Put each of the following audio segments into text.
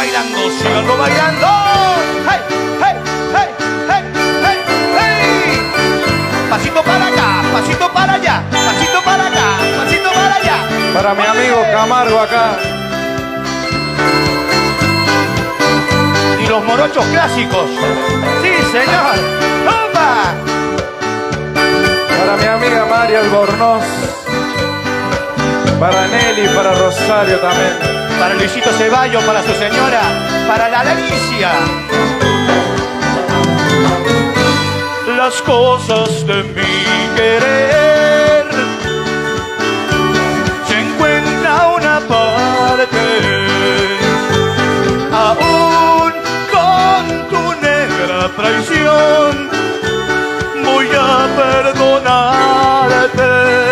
bailando, síganlo bailando. ¡Hey, hey, hey, hey, hey, hey! Pasito para acá, pasito para allá, pasito para acá, pasito para allá. Para mi amigo Camargo acá. Y los morochos clásicos. Sí, señor. ¡Toma! Para mi amiga María Albornoz. Para Nelly, para Rosario también. Para Luisito Ceballos, para su señora, para la Alicia. Las cosas de mi querer se encuentra una parte, aún con tu negra traición voy a perdonarte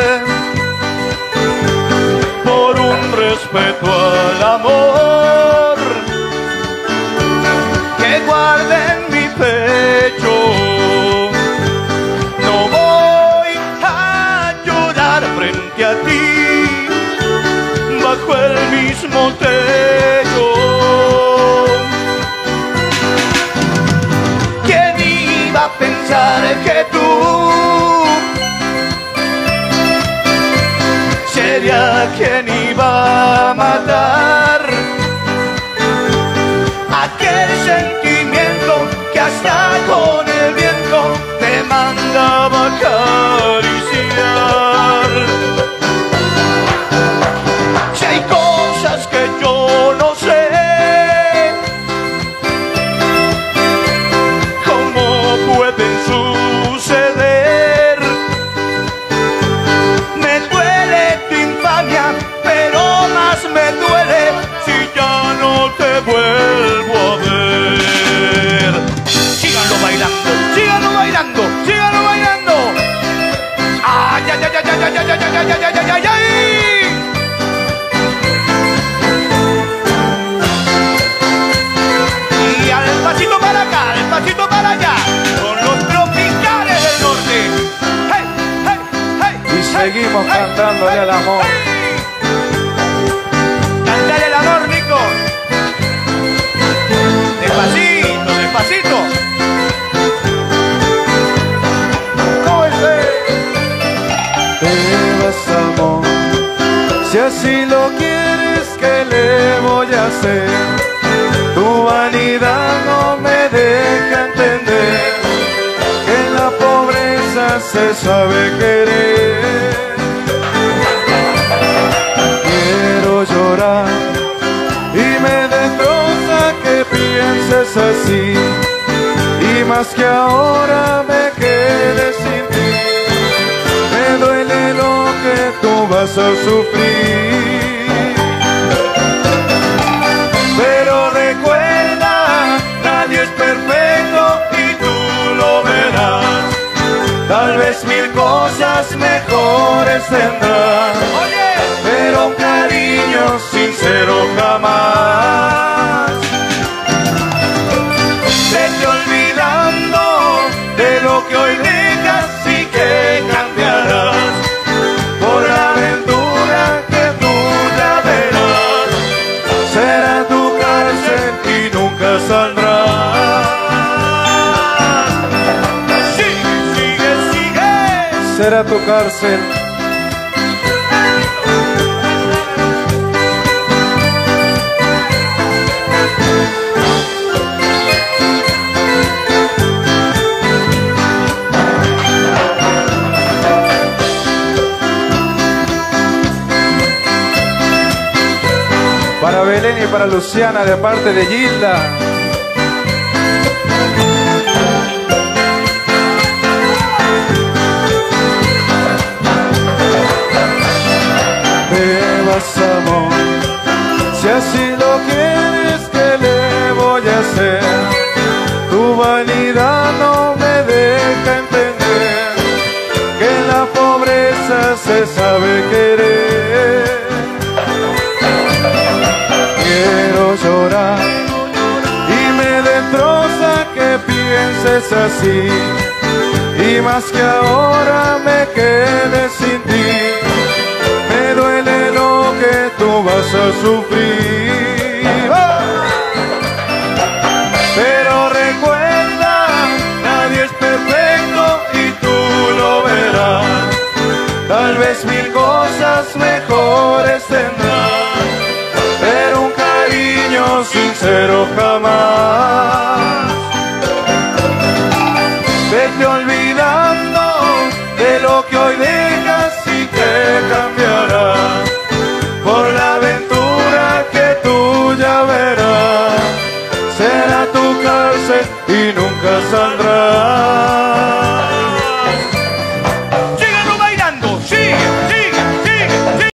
por un respeto al amor que guarde en mi pecho. No voy a llorar frente a ti bajo el mismo techo. ¿Quién iba a pensar que tú sería quien iba a matar aquel sentimiento que hasta con el viento te mandaba acariciar? Si hay cosas que yo no sé cómo pueden suceder, me duele tu infamia, pero más me duele si ya no te vuelvo a ver. Síganlo bailando, síganlo bailando, síganlo bailando. ¡Ay, ay, ay, ay, ay, ay, ay, ay, ay, ay, ay, ay! Y al pasito para acá, al pasito para allá, con los tropicales del norte. ¡Hey, hey, hey! Y seguimos cantándole al amor. Cántale el amor, Nico. Despacito, despacito. ¿Cómo es? Te vas, amor. Si así lo quieres, ¿qué le voy a hacer? Tu vanidad no me deja entender que la pobreza se sabe querer. Quiero llorar y me destroza que pienses así, y más que ahora me quede sin ti. Me duele lo que tú vas a sufrir, pero recuerda, nadie es perfecto y tú lo verás. Tal vez mil cosas mejores tendrás, pero un cariño sincero jamás. Vete olvidando de lo que hoy dejas y que cambiarás por la aventura que tú ya verás. Será tu cárcel y nunca saldrás. Sigue, sigue, sigue. Será tu cárcel. Para Belén y para Luciana de parte de Gilda. Te vas, amor, si así lo quieres, ¿qué le voy a hacer? Tu vanidad no me deja entender que la pobreza se sabe querer. Quiero llorar y me destroza que pienses así, y más que ahora me quede sin ti. Me duele lo que tú vas a sufrir. ¡Oh! cosas mejores tendrás, pero un cariño sincero jamás. Vete olvidando de lo que hoy dejas y que cambiará por la aventura que tú ya verás. Será tu cárcel y nunca saldrás.